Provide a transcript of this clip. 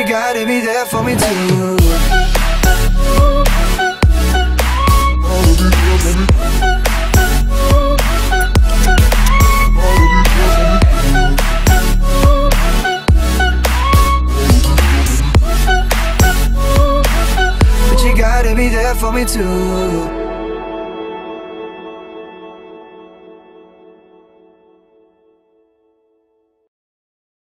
you gotta be there for me too. But you gotta be there for me too.